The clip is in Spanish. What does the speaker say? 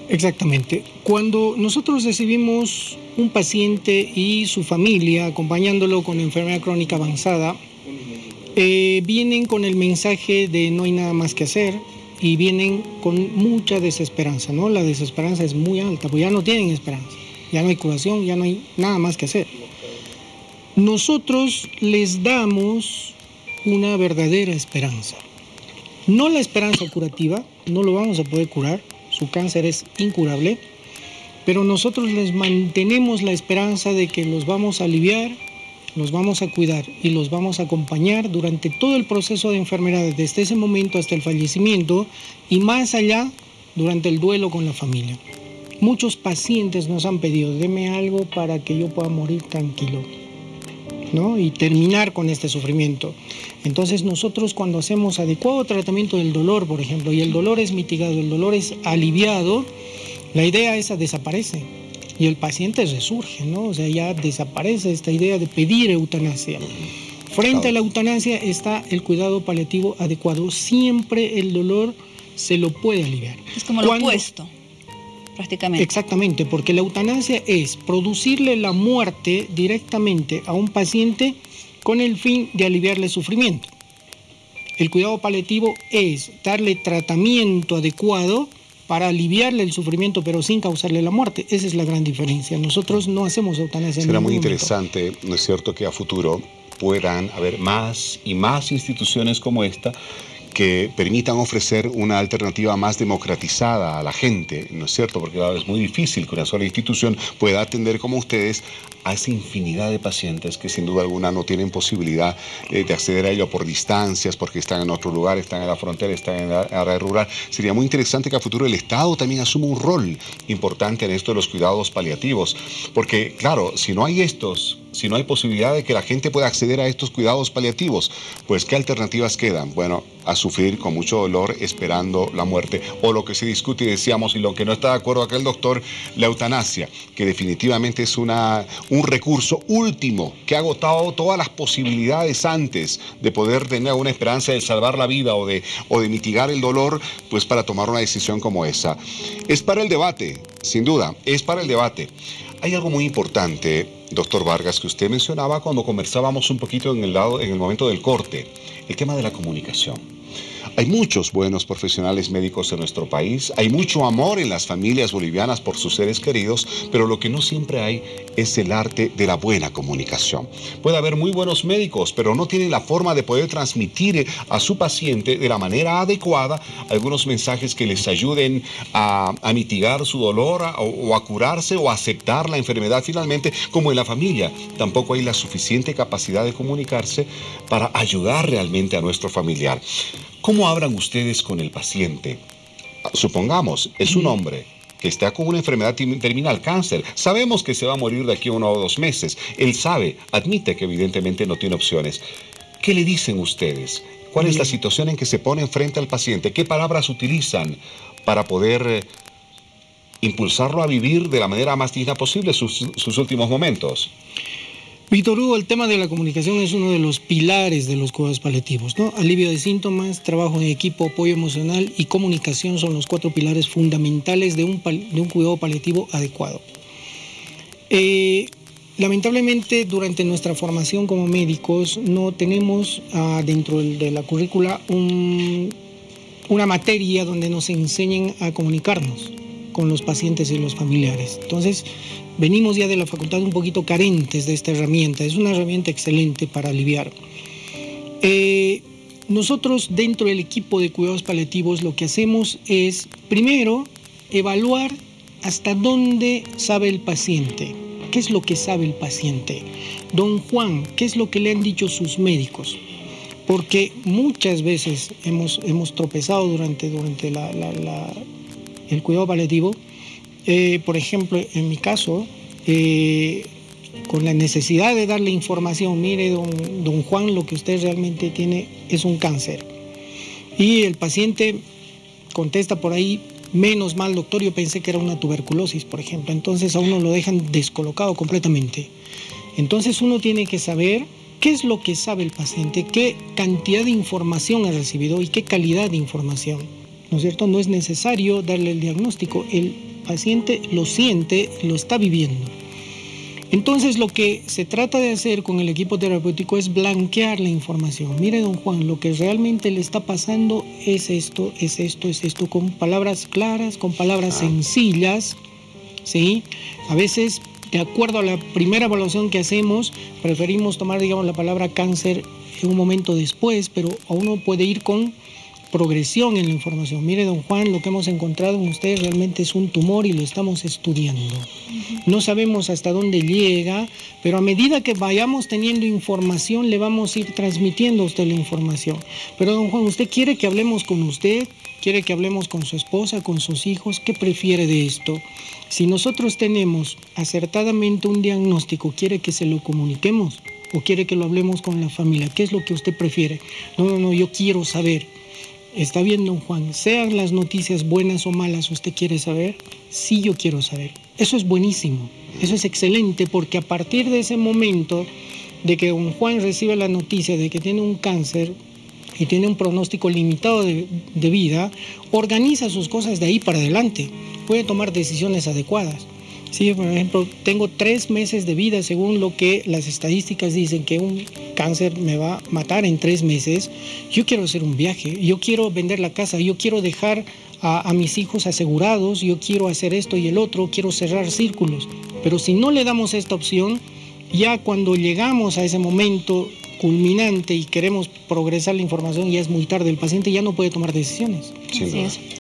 Exactamente. Cuando nosotros recibimos un paciente y su familia acompañándolo con enfermedad crónica avanzada, vienen con el mensaje de no hay nada más que hacer y vienen con mucha desesperanza, ¿no? La desesperanza es muy alta, pues ya no tienen esperanza, ya no hay curación, ya no hay nada más que hacer. Nosotros les damos una verdadera esperanza. No la esperanza curativa, no lo vamos a poder curar, su cáncer es incurable, pero nosotros les mantenemos la esperanza de que los vamos a aliviar, los vamos a cuidar y los vamos a acompañar durante todo el proceso de enfermedad, desde ese momento hasta el fallecimiento y más allá durante el duelo con la familia. Muchos pacientes nos han pedido, deme algo para que yo pueda morir tranquilo, ¿no? Y terminar con este sufrimiento. Entonces nosotros cuando hacemos adecuado tratamiento del dolor, por ejemplo, y el dolor es mitigado, el dolor es aliviado, la idea esa desaparece y el paciente resurge, ¿no? O sea, ya desaparece esta idea de pedir eutanasia. Frente a la eutanasia está el cuidado paliativo adecuado. Siempre el dolor se lo puede aliviar. Es como lo opuesto, prácticamente. Exactamente, porque la eutanasia es producirle la muerte directamente a un paciente con el fin de aliviarle sufrimiento. El cuidado paliativo es darle tratamiento adecuado para aliviarle el sufrimiento, pero sin causarle la muerte. Esa es la gran diferencia. Nosotros no hacemos eutanasia. Será muy interesante, ¿no es cierto?, que a futuro puedan haber más y más instituciones como esta que permitan ofrecer una alternativa más democratizada a la gente, ¿no es cierto? Porque claro, es muy difícil que una sola institución pueda atender como ustedes a esa infinidad de pacientes que sin duda alguna no tienen posibilidad de acceder a ello por distancias, porque están en otro lugar, están en la frontera, están en la área rural. Sería muy interesante que a futuro el Estado también asuma un rol importante en esto de los cuidados paliativos, porque claro, si no hay posibilidad de que la gente pueda acceder a estos cuidados paliativos, pues ¿qué alternativas quedan? Bueno, a sufrir con mucho dolor esperando la muerte, o lo que se discute y decíamos, y lo que no está de acuerdo acá el doctor, la eutanasia, que definitivamente es un recurso último que ha agotado todas las posibilidades antes de poder tener una esperanza de salvar la vida o de mitigar el dolor, pues para tomar una decisión como esa. Es para el debate, sin duda, es para el debate. Hay algo muy importante, doctor Vargas, que usted mencionaba cuando conversábamos un poquito en el momento del corte, el tema de la comunicación. Hay muchos buenos profesionales médicos en nuestro país, hay mucho amor en las familias bolivianas por sus seres queridos, pero lo que no siempre hay es el arte de la buena comunicación. Puede haber muy buenos médicos, pero no tienen la forma de poder transmitir a su paciente de la manera adecuada algunos mensajes que les ayuden a mitigar su dolor o a curarse o a aceptar la enfermedad finalmente, como en la familia. Tampoco hay la suficiente capacidad de comunicarse para ayudar realmente a nuestro familiar. ¿Cómo hablan ustedes con el paciente? Supongamos, es un hombre que está con una enfermedad terminal, cáncer. Sabemos que se va a morir de aquí a 1 o 2 meses. Él sabe, admite que evidentemente no tiene opciones. ¿Qué le dicen ustedes? ¿Cuál es la situación en que se ponen frente al paciente? ¿Qué palabras utilizan para poder impulsarlo a vivir de la manera más digna posible sus últimos momentos? Víctor Hugo, el tema de la comunicación es uno de los pilares de los cuidados paliativos, ¿no? Alivio de síntomas, trabajo en equipo, apoyo emocional y comunicación son los 4 pilares fundamentales de un cuidado paliativo adecuado. Lamentablemente, durante nuestra formación como médicos, no tenemos dentro de la currícula una materia donde nos enseñen a comunicarnos con los pacientes y los familiares. Entonces, venimos ya de la facultad un poquito carentes de esta herramienta. Es una herramienta excelente para aliviar. Nosotros, dentro del equipo de cuidados paliativos, lo que hacemos es, primero, evaluar hasta dónde sabe el paciente. ¿Qué es lo que sabe el paciente? Don Juan, ¿qué es lo que le han dicho sus médicos? Porque muchas veces hemos tropezado durante el cuidado paliativo. Por ejemplo, en mi caso, con la necesidad de darle información, mire, don Juan, lo que usted realmente tiene es un cáncer. Y el paciente contesta por ahí, menos mal, doctor, yo pensé que era una tuberculosis, por ejemplo. Entonces a uno lo dejan descolocado completamente. Entonces uno tiene que saber qué es lo que sabe el paciente, qué cantidad de información ha recibido y qué calidad de información, ¿no es cierto? No es necesario darle el diagnóstico. El paciente lo siente, lo está viviendo. Entonces lo que se trata de hacer con el equipo terapéutico es blanquear la información. Mire, don Juan, lo que realmente le está pasando es esto, con palabras claras, con palabras sencillas, ¿sí? A veces, de acuerdo a la primera evaluación que hacemos, preferimos tomar, digamos, la palabra cáncer en un momento después, pero uno puede ir con progresión en la información. Mire, don Juan, lo que hemos encontrado en usted realmente es un tumor y lo estamos estudiando. No sabemos hasta dónde llega, pero a medida que vayamos teniendo información, le vamos a ir transmitiendo a usted la información. Pero, don Juan, ¿usted quiere que hablemos con usted? ¿Quiere que hablemos con su esposa, con sus hijos? ¿Qué prefiere de esto? Si nosotros tenemos acertadamente un diagnóstico, ¿quiere que se lo comuniquemos? ¿O quiere que lo hablemos con la familia? ¿Qué es lo que usted prefiere? No, yo quiero saber. Está bien, don Juan, sean las noticias buenas o malas, ¿usted quiere saber? Sí, yo quiero saber. Eso es buenísimo, eso es excelente, porque a partir de ese momento de que don Juan recibe la noticia de que tiene un cáncer y tiene un pronóstico limitado de vida, organiza sus cosas de ahí para adelante, puede tomar decisiones adecuadas. Sí, por ejemplo, tengo 3 meses de vida según lo que las estadísticas dicen que un cáncer me va a matar en 3 meses. Yo quiero hacer un viaje, yo quiero vender la casa, yo quiero dejar a mis hijos asegurados, yo quiero hacer esto y el otro, quiero cerrar círculos. Pero si no le damos esta opción, ya cuando llegamos a ese momento culminante y queremos progresar la información, ya es muy tarde, el paciente ya no puede tomar decisiones. Sí, Así es.